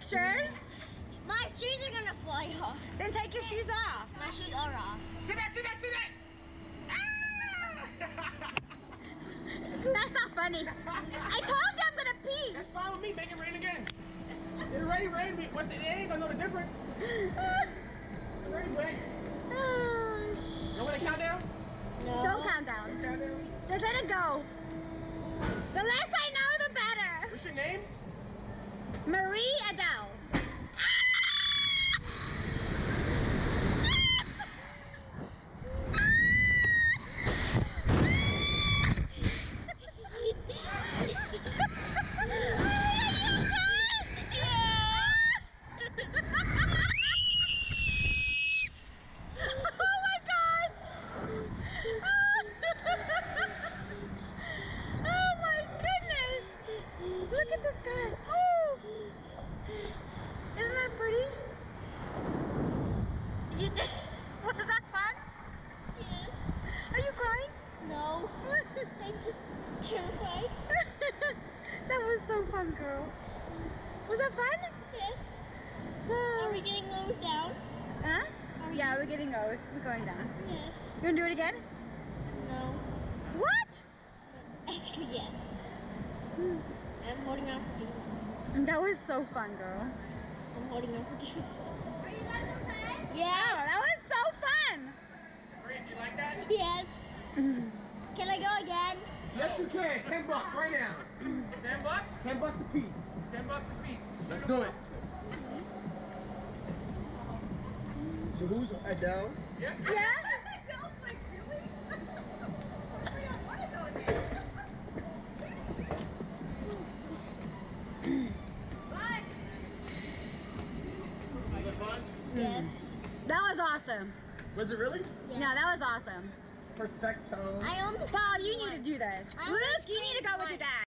pictures? My shoes are gonna fly off. Then take your shoes off. My shoes are off. Sit that, sit that, sit that! That's not funny. I told you I'm gonna pee. That's fine with me, make it rain again. It already rained me. What's the, it ain't gonna know the difference. It already went. You want to count down? No. Don't count down. Count down. Just let it go. The less I know, the better. What's your names? Marie Adele. Look at this guy. Oh! Isn't that pretty? You did. Was that fun? Yes. Are you crying? No. I'm just terrified. That was so fun, girl. Was that fun? Yes. Are we getting lowered down? Huh? Yeah, we're getting over. We're going down. Yes. You wanna do it again? No. What? Actually, yes. I'm holding on for you. That was so fun, girl. I'm holding on for you. Are you guys okay? Yes. Oh, that was so fun. Marie, do you like that? Yes. Can I go again? Yes, you can. $10 right now. 10 bucks? $10 a piece. 10 bucks a piece. Let's do it. So who's Adele? Yeah? Yeah? Adele's like, really? I don't want to go again. Bye. Was it fun? Yes. That was awesome. Was it really? Yeah, that was awesome. Perfecto. I almost. Paul, you need to do this. I almost Luke, you need to go with your dad.